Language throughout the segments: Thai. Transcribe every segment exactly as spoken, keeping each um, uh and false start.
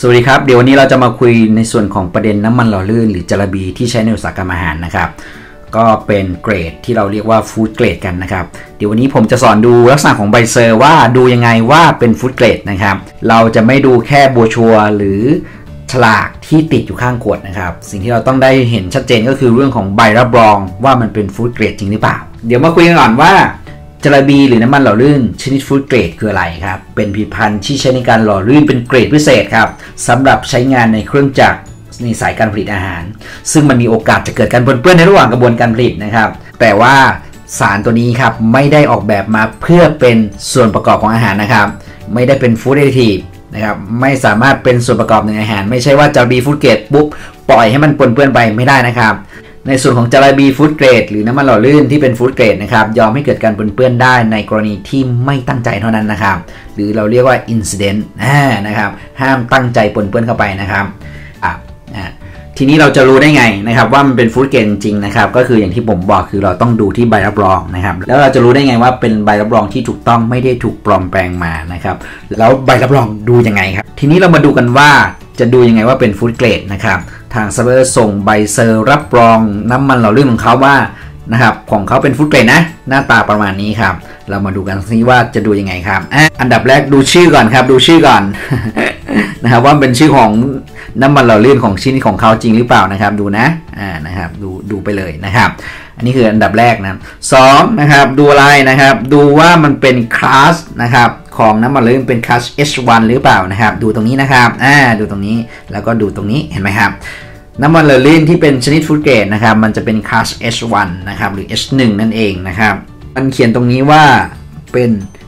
สวัสดีครับเดี๋ยววันนี้เราจะมาคุยในส่วนของประเด็นน้ำมันหล่อลื่นหรือจาระบีที่ใช้ในอุตสาหกรรมอาหารนะครับก็เป็นเกรดที่เราเรียกว่าฟู้ดเกรดกันนะครับเดี๋ยววันนี้ผมจะสอนดูลักษณะของใบเซอร์ว่าดูยังไงว่าเป็นฟู้ดเกรดนะครับเราจะไม่ดูแค่โบรชัวร์หรือฉลากที่ติดอยู่ข้างขวดนะครับสิ่งที่เราต้องได้เห็นชัดเจนก็คือเรื่องของใบรับรองว่ามันเป็นฟู้ดเกรดจริงหรือเปล่าเดี๋ยวมาคุยกันก่อนว่าจาระบีหรือน้ำมันหล่อลื่นชนิดฟู้ดเกรดคืออะไรครับเป็นผลิตภัณฑ์ที่ใช้ในการหล่อลื่นเป็นเกรดพิเศษครับสำหรับใช้งานในเครื่องจักรในสายการผลิตอาหารซึ่งมันมีโอกาสจะเกิดการปนเปื้อนในระหว่างกระบวนการผลิตนะครับแต่ว่าสารตัวนี้ครับไม่ได้ออกแบบมาเพื่อเป็นส่วนประกอบของอาหารนะครับไม่ได้เป็นฟู้ดแอดดิทีฟนะครับไม่สามารถเป็นส่วนประกอบในอาหารไม่ใช่ว่าจาระบีฟู้ดเกรดปุ๊บปล่อยให้มันปนเปื้อนไปไม่ได้นะครับในส่วนของจาระบีฟู้ดเกรดหรือน้ำมันหล่อลื่นที่เป็นฟู้ดเกรดนะครับยอมให้เกิดการปนเปื้อนได้ในกรณีที่ไม่ตั้งใจเท่านั้นนะครับหรือเราเรียกว่า incident นะครับห้ามตั้งใจปนเปื้อนเข้าไปนะครับอ่ะทีนี้เราจะรู้ได้ไงนะครับว่ามันเป็นฟู้ดเกรดจริงๆนะครับก็คืออย่างที่ผมบอกคือเราต้องดูที่ใบรับรองนะครับแล้วเราจะรู้ได้ไงว่าเป็นใบรับรองที่ถูกต้องไม่ได้ถูกปลอมแปลงมานะครับแล้วใบรับรองดูยังไงครับทีนี้เรามาดูกันว่าจะดูยังไงว่าเป็นฟู้ดเกรดนะครับทางซัพพลายเออร์ส่งใบเซอร์รับรองน้ำมันหล่อลื่นของเขาว่านะครับของเขาเป็นฟู้ดเกรดนะหน้าตาประมาณนี้ครับเรามาดูกันซิว่าจะดูยังไงครับอ่ะอันดับแรกดูชื่อก่อนครับดูชื่อก่อน นะครับว่าเป็นชื่อของน้ำมันหล่อลื่นของชิ้นของเขาจริงหรือเปล่านะครับดูนะอ่านะครับดูดูไปเลยนะครับอันนี้คืออันดับแรกนะสองนะครับดูอะไรนะครับดูว่ามันเป็นคลาสนะครับของน้ำมันหล่อลื่นเป็นคลาส เอช วัน หรือเปล่านะครับดูตรงนี้นะครับอ่าดูตรงนี้แล้วก็ดูตรงนี้เห็นไหมครับน้ำมันหล่อลื่นที่เป็นชนิดฟู้ดเกรดนะครับมันจะเป็นคลาส เอช วัน นะครับหรือ เอช วัน นั่นเองนะครับมันเขียนตรงนี้ว่าเป็น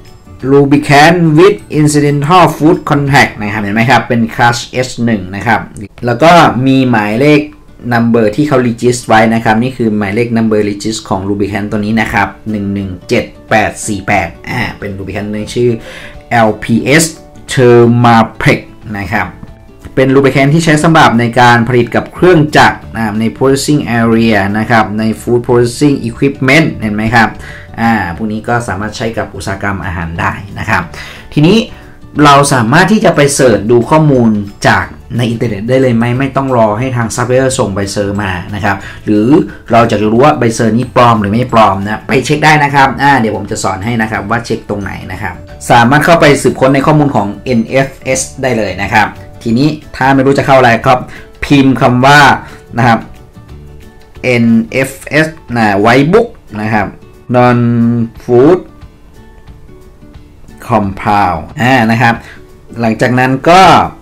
lubricant with incidental food contact นะครับเห็นไหมครับเป็นคลาส เอช วัน นะครับแล้วก็มีหมายเลข number ที่เขา register ไว้นะครับนี่คือหมายเลข number register ของ lubricant ตัวนี้นะครับหนึ่งหนึ่งเจ็ดแปดสี่แปดอ่าเป็น lubricant ในชื่อ แอล พี เอส Thermaprec นะครับเป็น lubricant ที่ใช้สำหรับในการผลิตกับเครื่องจักรใน processing area นะครับใน food processing equipment เห็นไหมครับอ่าพวกนี้ก็สามารถใช้กับอุตสาหกรรมอาหารได้นะครับทีนี้เราสามารถที่จะไปเสิร์ชดูข้อมูลจากในอินเทอร์เน็ตได้เลยไหมไม่ต้องรอให้ทางซัพพลายเออร์ส่งใบเซอร์มานะครับหรือเราจะรู้ว่าใบเซอร์นี้ปลอมหรือไม่ปลอมนะไปเช็คได้นะครับอ่าเดี๋ยวผมจะสอนให้นะครับว่าเช็คตรงไหนนะครับสามารถเข้าไปสืบค้นในข้อมูลของ เอ็น เอฟ เอส ได้เลยนะครับทีนี้ถ้าไม่รู้จะเข้าอะไรครับพิมพ์คำว่านะครับ เอ็น เอฟ เอส นะ White Book นะครับ non food compound อ่านะครับหลังจากนั้นก็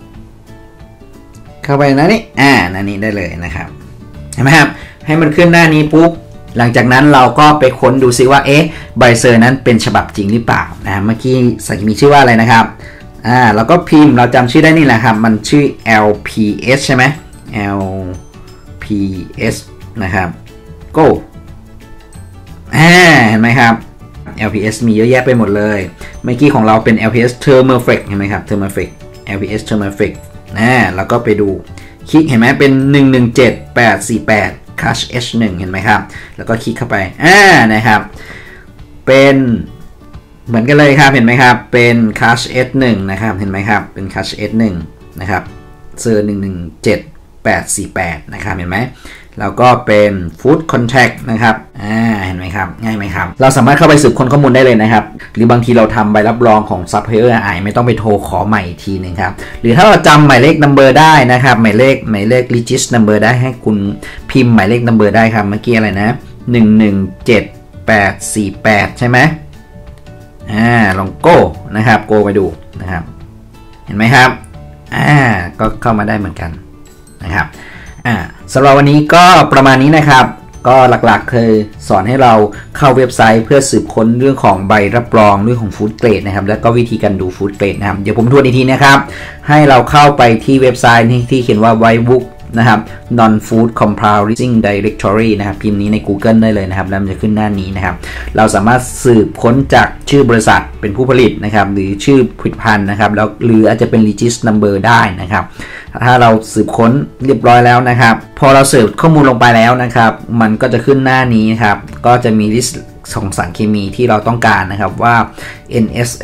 เข้าไปนะนี่อ่านั่นนี้ได้เลยนะครับเห็นไหมครับให้มันขึ้นหน้านี้ปุ๊บหลังจากนั้นเราก็ไปค้นดูซิว่าเอ๊ะใบเซอร์นั้นเป็นฉบับจริงหรือเปล่านะเมื่อกี้สักมีชื่อว่าอะไรนะครับอ่าเราก็พิมพ์เราจำชื่อได้นี่แหละครับมันชื่อ แอล พี เอส ใช่ไหม แอล พี เอส นะครับ go อ่าเห็นไหมครับ แอล พี เอส มีเยอะแยะไปหมดเลยเมื่อกี้ของเราเป็น แอล พี เอส Thermaprec เห็นไหมครับ Thermaprec แอล พี เอส Thermaprec อ่าแล้วก็ไปดูคลิกเห็นไหมเป็นหนึ่งหนึ่งเจ็ดแปดสี่แปด Crush เอช วัน เห็นไหมครับแล้วก็คลิกเข้าไปอ่านะครับเป็นเหมือนกันเลยครับเห็นไหมครับเป็น Crush เอช วัน นะครับเห็นไหมครับเป็น Crush เอช วัน นะครับเซอร์หนึ่งหนึ่งเจ็ดแปดสี่แปดนะครับเห็นไหมแล้วก็เป็น Food Contact นะครับอ่าเห็นไหมครับง่ายไหมครับเราสามารถเข้าไปสืบค้นข้อมูลได้เลยนะครับหรือบางทีเราทำใบรับรองของซัพพลายเออร์อาจไม่ต้องไปโทรขอใหม่อีกทีนึงครับหรือถ้าเราจำหมายเลข number ได้นะครับหมายเลขหมายเลข register number ได้ให้คุณพิมพ์หมายเลข number ได้ครับเมื่อกี้อะไรนะหนึ่งหนึ่งเจ็ดแปดสี่แปดใช่ไหมอ่าลองโก้นะครับโก้ไปดูนะครับเห็นไหมครับอ่าก็เข้ามาได้เหมือนกันนะครับอ่าสำหรับวันนี้ก็ประมาณนี้นะครับก็หลักๆเคยสอนให้เราเข้าเว็บไซต์เพื่อสืบค้นเรื่องของใบรับรองเรื่องของฟู้ดเกรดนะครับแล้วก็วิธีการดูฟู้ดเกรดนะครับเดี๋ยวผมทวนอีกทีนะครับให้เราเข้าไปที่เว็บไซต์ที่เขียนว่า White Book นะครับ non food compounding directory นะครับพิมพ์นี้ใน Google ได้เลยนะครับแล้วมันจะขึ้นหน้านี้นะครับเราสามารถสืบค้นจากชื่อบริษัทเป็นผู้ผลิตนะครับหรือชื่อผลิตภัณฑ์นะครับแล้วหรืออาจจะเป็น register number ได้นะครับถ้าเราสืบค้นเรียบร้อยแล้วนะครับพอเราเสิร์ชข้อมูลลงไปแล้วนะครับมันก็จะขึ้นหน้านี้ครับก็จะมีลิสต์ของสารเคมีที่เราต้องการนะครับว่า เอ็น เอส เอฟ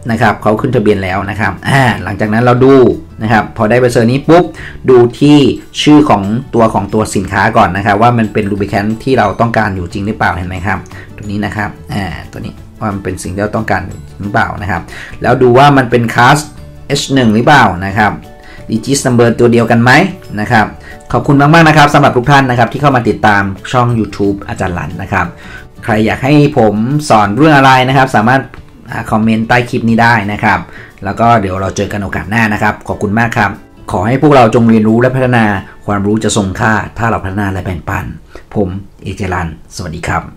นะครับเขาขึ้นทะเบียนแล้วนะครับอ่าหลังจากนั้นเราดูนะครับพอได้ใบเซอร์นี้ปุ๊บดูที่ชื่อของตัวของตัวสินค้าก่อนนะครับว่ามันเป็นลูบริแคนท์ที่เราต้องการอยู่จริงหรือเปล่าเห็นไหมครับตัวนี้นะครับอ่าตัวนี้ว่ามันเป็นสิ่งที่เราต้องการหรือเปล่านะครับแล้วดูว่ามันเป็นคลาส เอช หนึ่ง หรือเปล่านะครับ Regis Number ตัวเดียวกันไหมนะครับขอบคุณมากๆนะครับสำหรับทุกท่านนะครับที่เข้ามาติดตามช่อง YouTube อาจารย์หลันนะครับใครอยากให้ผมสอนเรื่องอะไรนะครับสามารถคอมเมนต์ใต้คลิปนี้ได้นะครับแล้วก็เดี๋ยวเราเจอกันโอกาสหน้านะครับขอบคุณมากครับขอให้พวกเราจงเรียนรู้และพัฒนาความรู้จะทรงค่าถ้าเราพัฒนาและแบ่งปันผมเอเจรันสวัสดีครับ